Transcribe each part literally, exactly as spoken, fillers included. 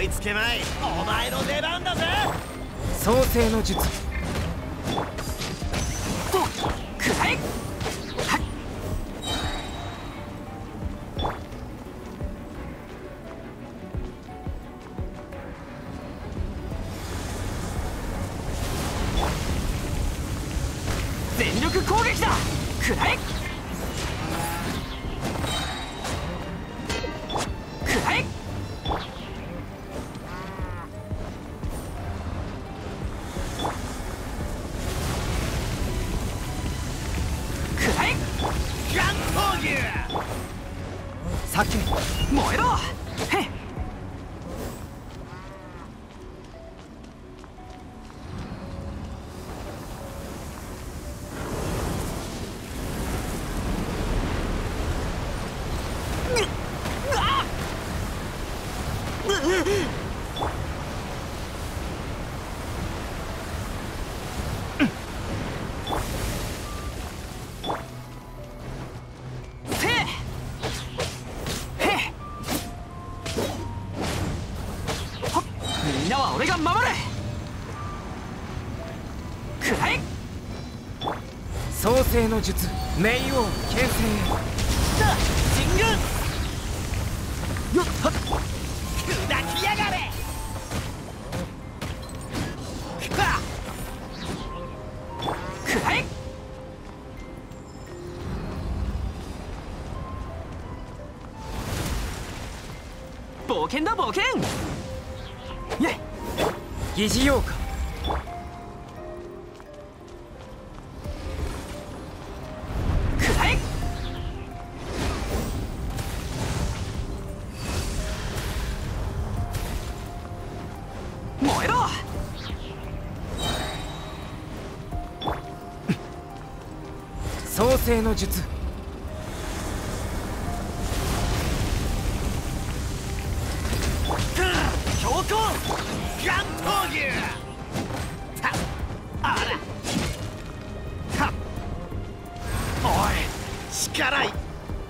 いつけまい。お前の出番だぜ。 創世の術。 とくらえ。はっ。全力攻撃だ。くらえ。くらえ。 先燃えろ。へっ。みんなは俺が守る。くらえ。 創世の術。冥王牽制。 さあ神軍。 よっはっ。 砕きやがれ。くわくらえ。冒険だ冒険。イェイ。 疑似妖怪。 くらえ。燃えろ。 創世の術。 強行ガン闘牛。たあらはっ。おい力い。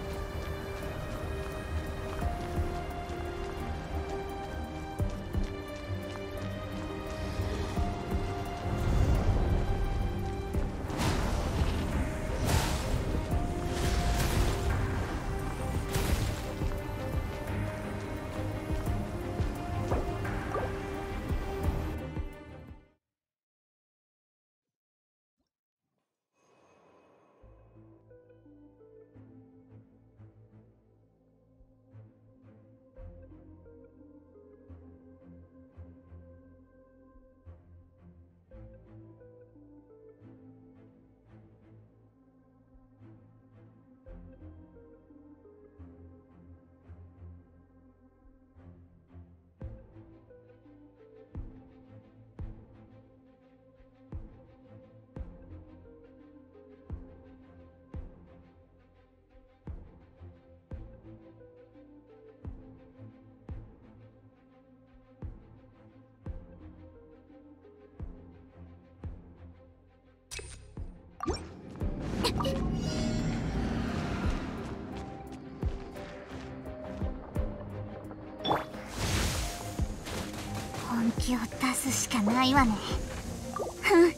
本気を出すしかないわね。ふん。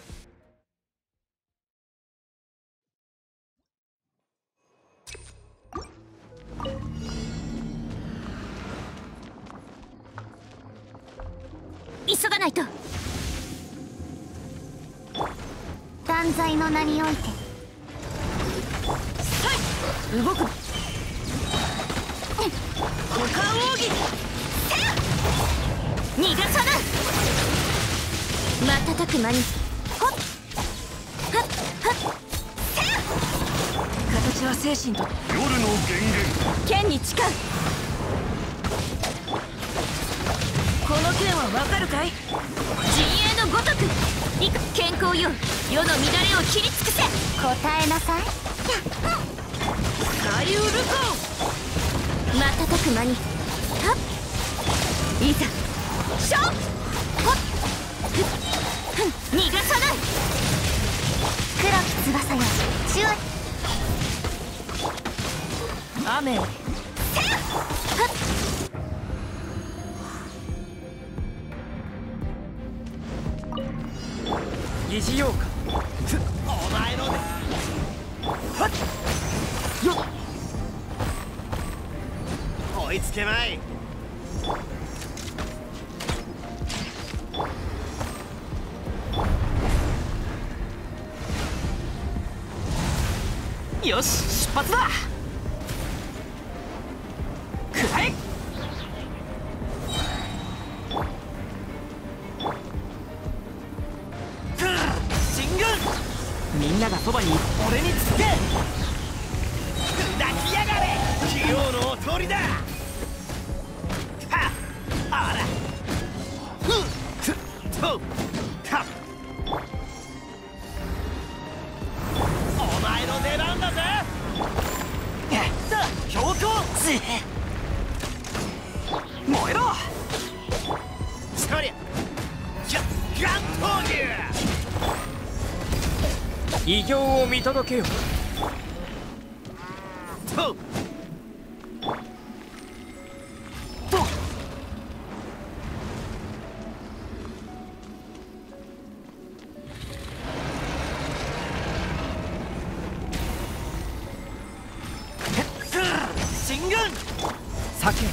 急がないと。断罪の名において動く。股間奥義。逃がさぬ。瞬く間にほっはっはっ。 形は精神と夜の源源。 剣に誓う。 この剣はわかるかい。 陣営のごとくいく。健康よ、世の乱れを切り尽くせ。答えなさい。 サイウルコ。 瞬く間にはっ。いざ勝負。ほっふっふん。逃がさない。黒き翼よ、注意。 雨を。 せやはっ。 疑似用か。 お前のではっよっ追いつけまい。 よし出発だ。くらえ。 進軍。 みんながそばに俺につけ。 砕きやがれ器用のお通りだ。はっあらふっふっとはっお前の出番だぜ。さあ強行燃えろ。 そりゃガガン闘牛偉業を見届けよ。 と進軍。 酒。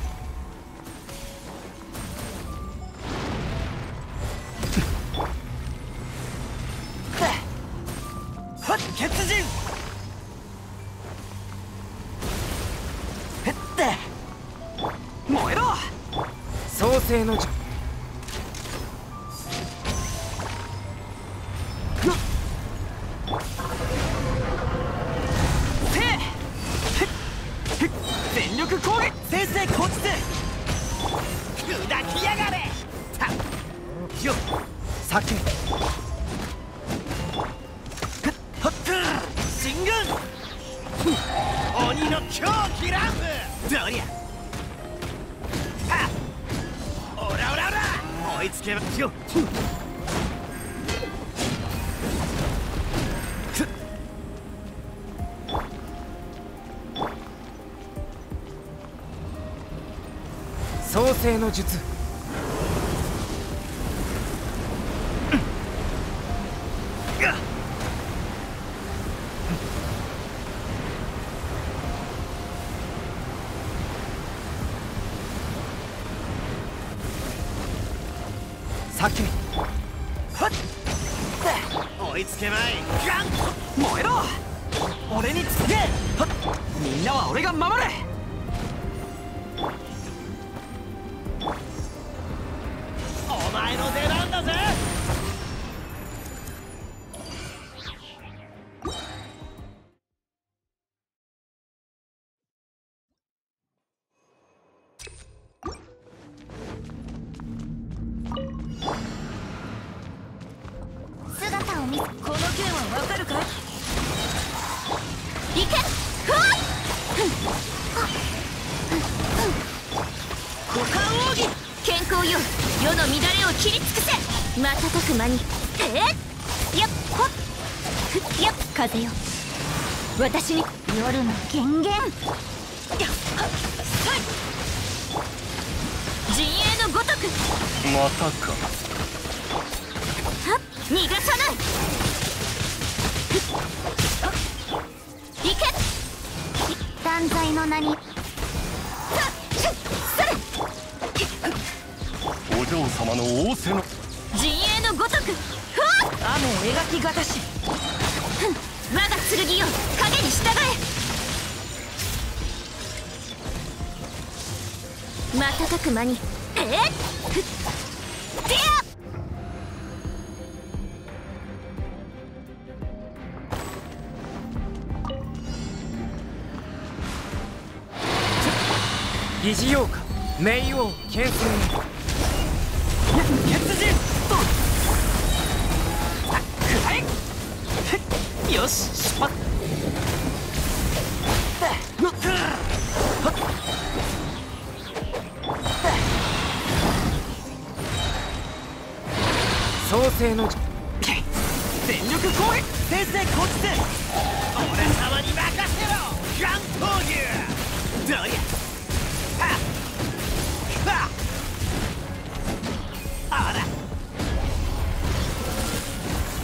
はっ血人。へって燃えろ。 創世の術。 全力攻撃。 先生こっちで砕きやがれ。たよっ酒。 はっ進軍。鬼の狂気ランプどりゃはっオラオラオラ追いつけますよ。 創世の術。酒。 はっ追いつけまい。ガン燃えろ。俺につけ。はっみんなは俺が守れ。 お前の出番だぜ。 姿を見せ。この剣はわかるかい。行け。ふわっ股間奥義。健康よ世の乱れを切り尽くせ。瞬く間にえっやっほっふっやっ風よ私に夜の権限。やっはっさい陣営のごとく。 またか。 はっ逃がさない。ふっはっ行け。断罪の名に。さっしゅっそれお嬢様の仰せの陣営のごとく。ふわっ雨描きがたし。 ふん我が剣よ影に従え。瞬く間にえっふっでや疑似用か。冥王牽制。 血人。くらえ。よし出発。 創世の全力攻撃。 先生こっちで俺様に任せろ。ガン闘牛どりゃはっはっあら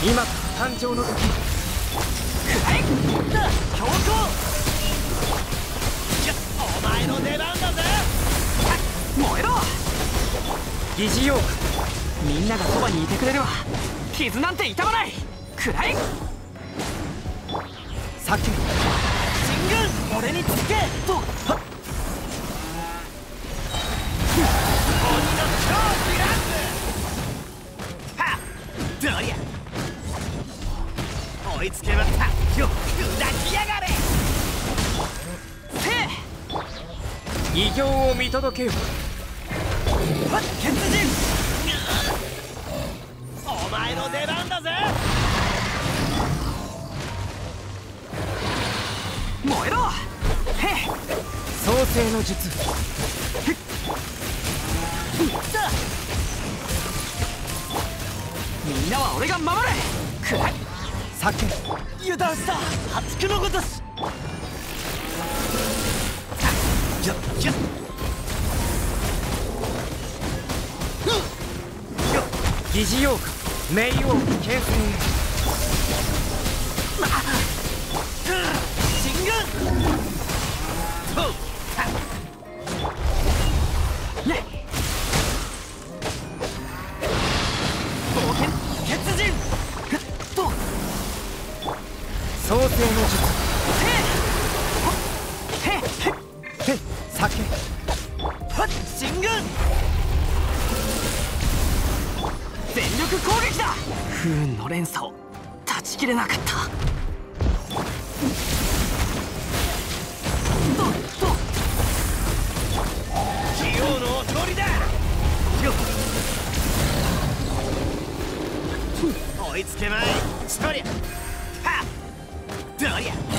今こそ誕生の時。 はい強行。じゃお前の出番だぜ。 燃えろ。 疑似用か。 みんながそばにいてくれるわ。傷なんて痛まない。くらい避け。 進軍俺につけと。はっ鬼の超ディランス。はっどりゃ追いつけまったよ。砕きやがれ。 せ異形を見届けよ。 はっ血人。お前の出番だぜ。 燃えろ。へ創世の術。 みんなは俺が守れ。くらい避け。 油断した破竹のごとし。やっやっ疑似用か。冥王牽制。 進軍とね冒険血人と創世の術。 へへへっ避け。 はっ進軍。 全力攻撃だ。不運の連鎖を断ち切れなかった。とと器用のお通りだよ。追いつけまいしとりゃ。はっどりゃ